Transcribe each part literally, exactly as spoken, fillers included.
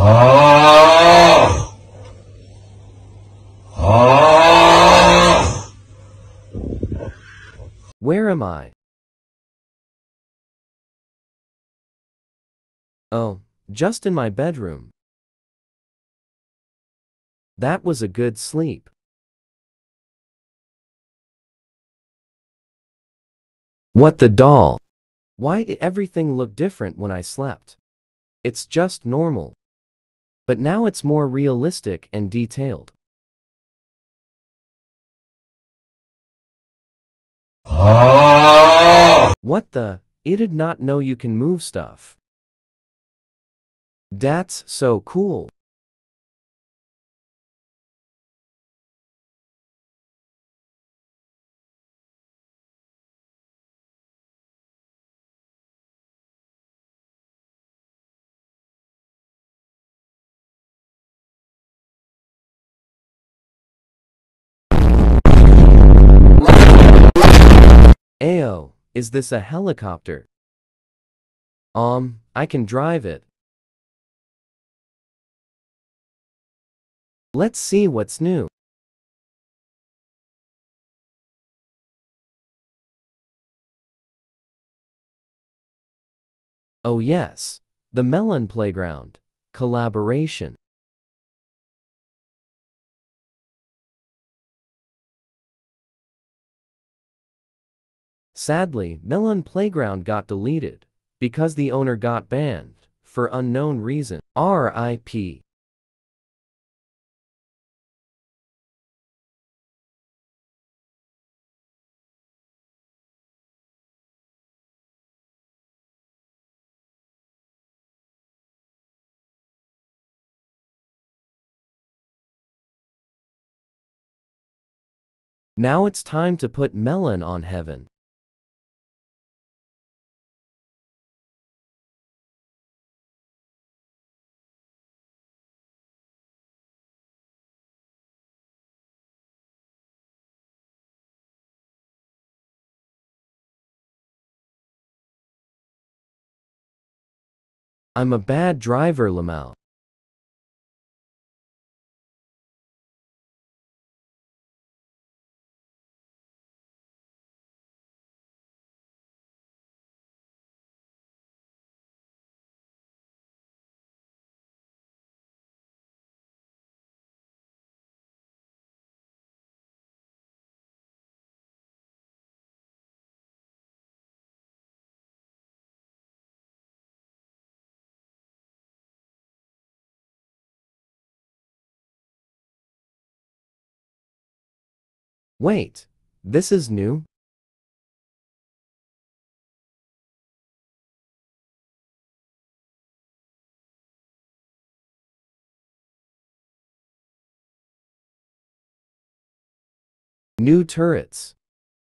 Ah! Ah! Where am I? Oh, just in my bedroom. That was a good sleep. What the doll? Why did everything look different when I slept? It's just normal. But now it's more realistic and detailed. Ah! What the? I did not know you can move stuff. That's so cool. Ayo, is this a helicopter? Um, I can drive it. Let's see what's new. Oh yes, the Melon Playground. Collaboration. Sadly, Melon Playground got deleted because the owner got banned for unknown reason. R I P Now it's time to put Melon on heaven. I'm a bad driver, Lamau. Wait, this is new? New turrets.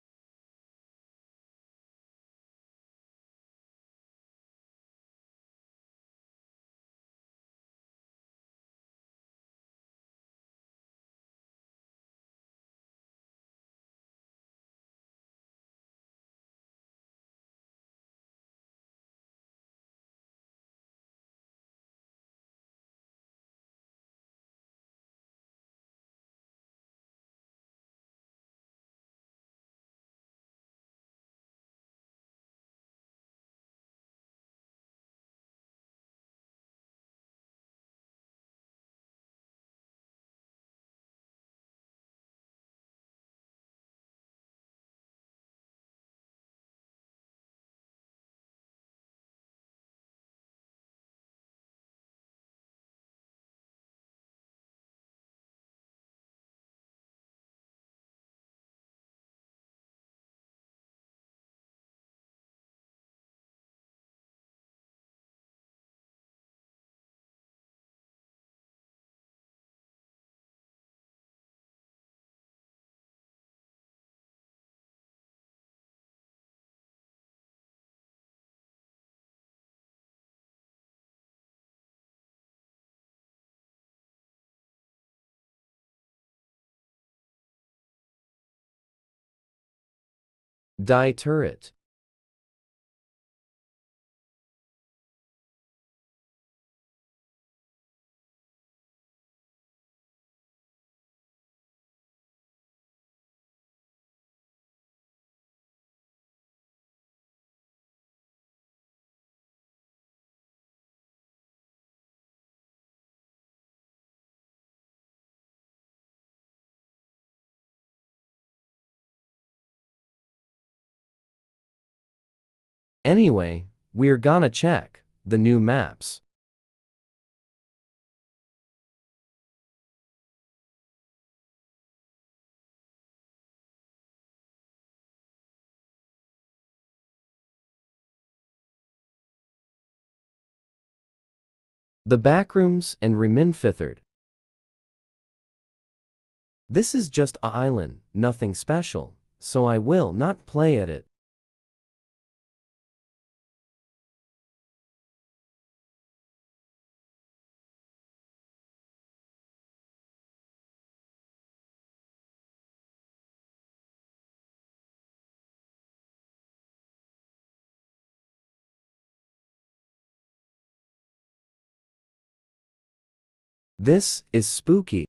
Die turret. Anyway, we're gonna check the new maps. The backrooms and Reminfithard. This is just a island, nothing special, so I will not play at it. This is spooky.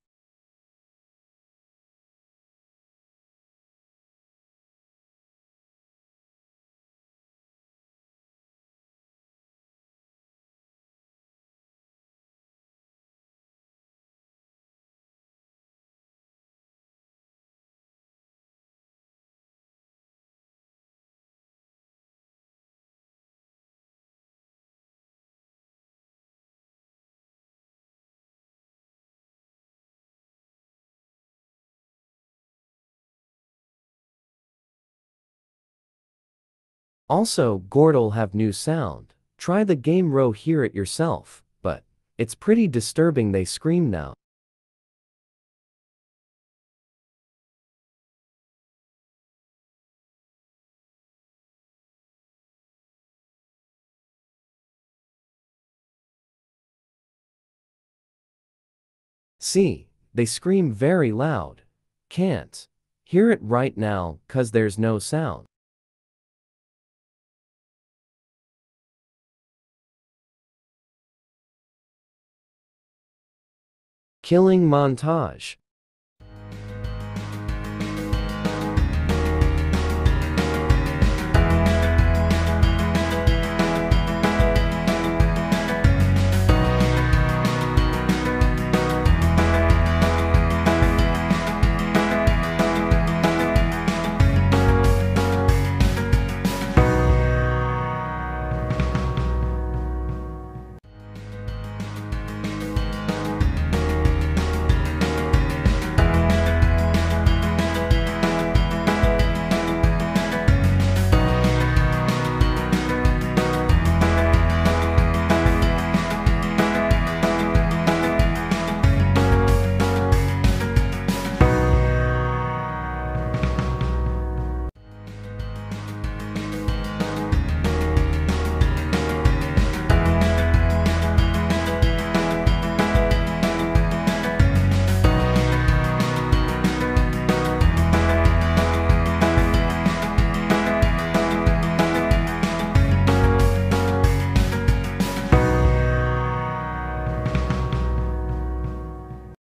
Also, Gord'll have new sound. Try the game row, hear it yourself, but it's pretty disturbing, they scream now. See, they scream very loud. Can't hear it right now, 'cause there's no sound. Killing montage.